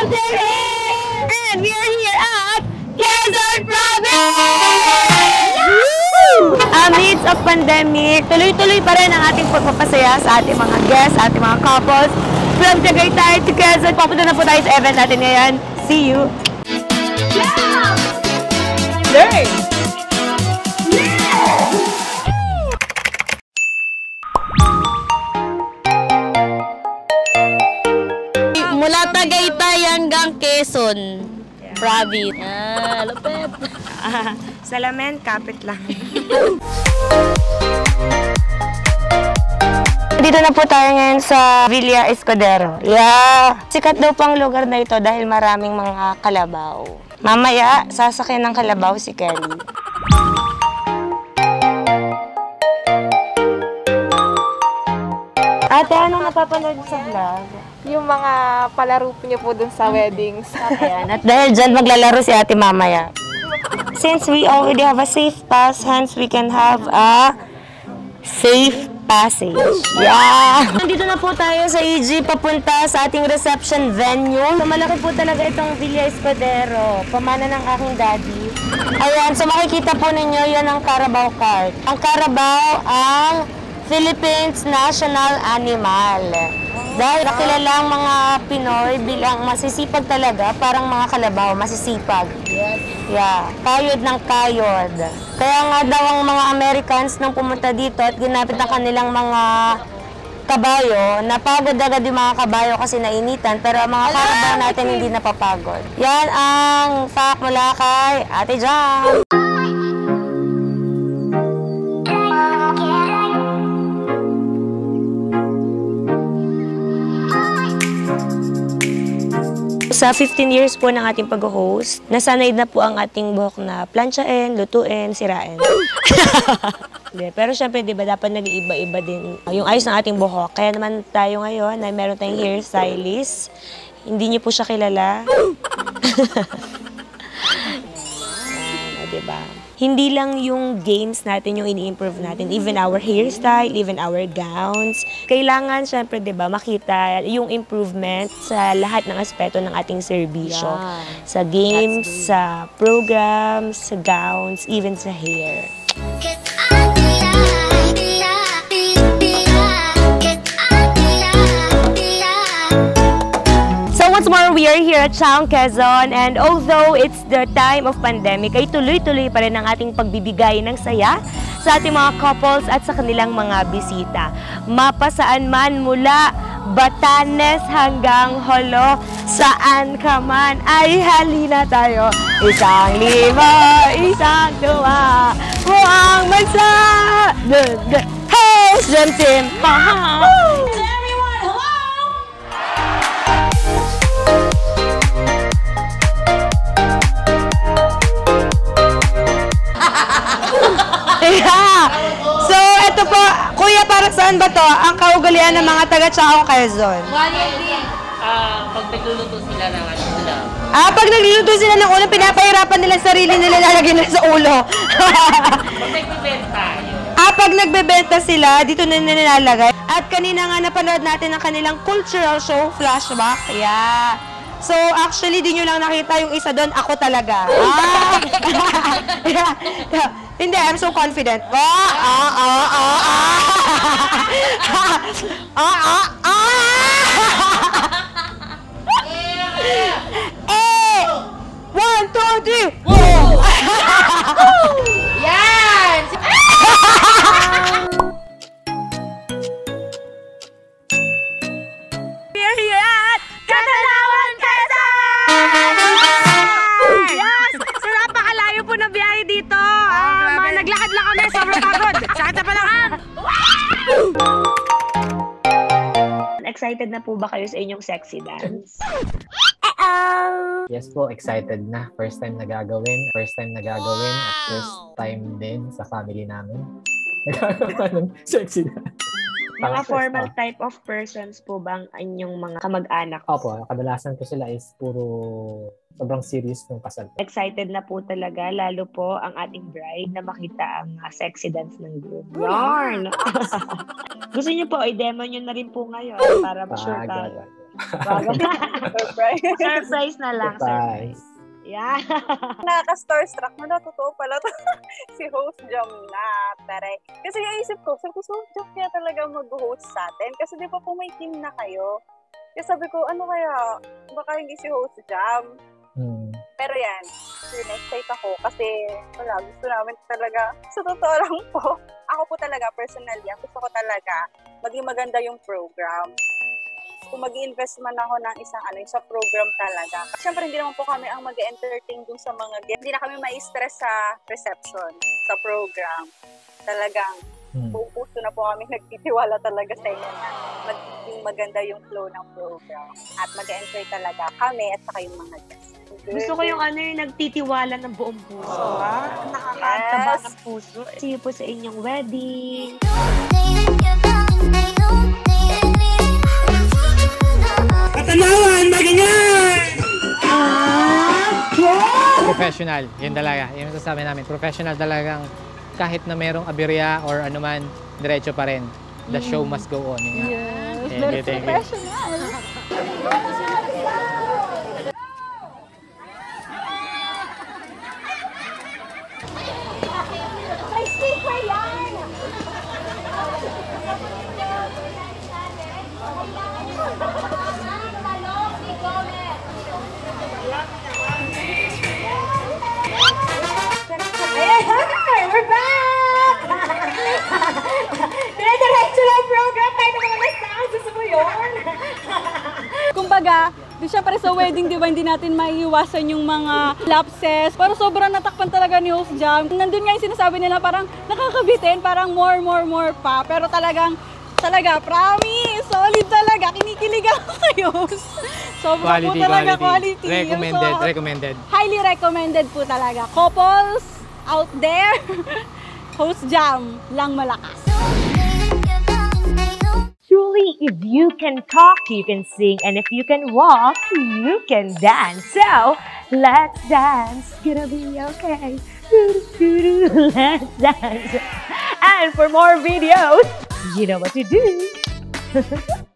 pasasayahin! And we are here at Quezon Province! Amidst of pandemic, tuloy-tuloy pa rin ang ating pagpapasaya sa ating mga guests, ating mga couples. From Tagaytay to Quezon, papunta na po tayo sa event natin ngayon. See you! Yeah! Learn! Mula Tagaytay hanggang Quezon Province. Lupit. Salamin, kapit lang. Dito na po tayo ngayon sa Villa Escudero. Yeah! Sikat daw pang lugar na ito dahil maraming mga kalabaw. Mamaya, sasakyan ng kalabaw si Kelly. Ate, anong napapanood sa vlog? Yung mga palaro niyo po dun sa weddings. Ayan. At dahil dyan maglalaro si ate mamaya. Since we already have a safe pass, hence we can have a safe passage. Yeah! Nandito na po tayo sa EG papunta sa ating reception venue. Malaki po talaga itong Villa Escudero. Pamana ng aking daddy. Ayan, so makikita po ninyo, yan ang Carabao card. Ang Carabao ang Philippines National Animal. Dahil nakilala ang mga Pinoy bilang masisipag talaga, parang mga kalabaw, masisipag. Yeah, kayod ng kayod. Kaya nga daw ang mga Americans nung pumunta dito at ginapit ang kanilang mga kabayo, napagod agad yung mga kabayo kasi nainitan, pero ang mga kalabaw natin hindi napapagod. Yan ang fact mula kay Ate Jam. Sa 15 years po ng ating pag-host, nasanay na po ang ating buhok na plansyain, lutuin, sirain. Pero syempre, di ba, dapat nag-iiba-iba din yung ayos ng ating buhok. Kaya naman tayo ngayon na meron tayong hairstylist. Hindi niyo po siya kilala. Diba? Hindi lang yung games natin yung ini-improve natin, even our hairstyle, even our gowns. Kailangan, syempre, diba, makita yung improvement sa lahat ng aspeto ng ating serbisyo. Yeah. Sa games, sa programs, sa gowns, even sa hair. Once more, we are here at Saang, Quezon, and although it's the time of pandemic, ay tuloy-tuloy pa rin ang ating pagbibigay ng saya sa ating mga couples at sa kanilang mga bisita. Mapasaan man mula Batanes hanggang Holo, saan ka man, ay halina tayo. Isang lima, isang dua, buang bansa, hey, Samahan! Yeah. So, ito po, kuya, para saan ba to? Ang kaugalian ng mga taga-Saang, Quezon. Pag nagluluto sila ng ulam. Pag nagluluto sila ng ulam, pinapahirapan nila sarili nila, lalagyan nila sa ulo. Pag nagbebenta yun. Pag nagbebenta sila, dito na nilalagay. At kanina nga napanood natin ang kanilang cultural show, Flashback. Yeah. So, actually, di nyo lang nakita yung isa doon, ako talaga. Hindi, I'm so confident. One, two, three. Yan! We're here at Katanawan, Quezon! Yes! So, napakalayo po ng biyahe dito. Naglakad lang kami, sobrang pagod. Sakit na palangan! Excited na po ba kayo sa inyong sexy dance? Yes po, excited na. First time na gagawin. At first time din sa family namin. Nagagawa ng sexy dance. Mga formal type of persons po ba ang inyong mga kamag-anak? Opo, kadalasan po sila is puro sobrang serious ng kasal. Excited na po talaga, lalo po ang ating bride na makita ang sexy dance ng groom. Yarn! Gusto niyo po, i-demo nyo na rin po ngayon para sure tayo. Surprise. Surprise na lang. Surprise. Yeah. Nakaka-starstruck na totoo pala to. Si host Jam na. Taray. Kasi yung isip ko, sabi ko, so Jam kaya talaga mag-host sa atin. Kasi di ba po may team na kayo? Kaya sabi ko, ano kaya? Baka hindi si host Jam. Pero yan, excite ako kasi wala, gusto namin talaga, sa totoo lang po, ako po talaga, personally, gusto ko talaga maging maganda yung program. Kung mag-i-invest man ako ng isang sa program talaga. Siyempre, hindi naman po kami ang mag-entertain dun sa mga guests. Hindi na kami ma-stress sa reception, sa program. Talagang, buong puso na po kami nagtitiwala talaga sa inyo na magiging maganda yung flow ng program. At mag-enjoy talaga kami at saka yung mga guests. Gusto ko yung yung nagtitiwala ng buong puso. Nakakataba ng puso. See you po sa inyong wedding. Katanawan, magingay! Professional, yun talaga. Yun ang sasabi namin. Professional talagang kahit na merong aberya or anuman, diretso pa rin. The show must go on. Yes, very professional. We're back! Dire-diretso lang program. Kahit naman na-sound. Gusto mo yun? Kumbaga, syempre sa wedding, di ba, hindi natin maiiwasan yung mga lapses. Pero sobrang natakpan talaga ni Host Jam. Nandun nga yung sinasabi nila, parang nakakabitin, parang more pa. Pero talaga, promise, solid talaga. Kinikilig ako kayo. Sobrang po talaga quality. Recommended. Highly recommended po talaga. Couples out there, Host Jam lang malakas. Truly, if you can talk, you can sing. And if you can walk, you can dance. So, let's dance. Gonna be okay. Let's dance. And for more videos, you know what to do.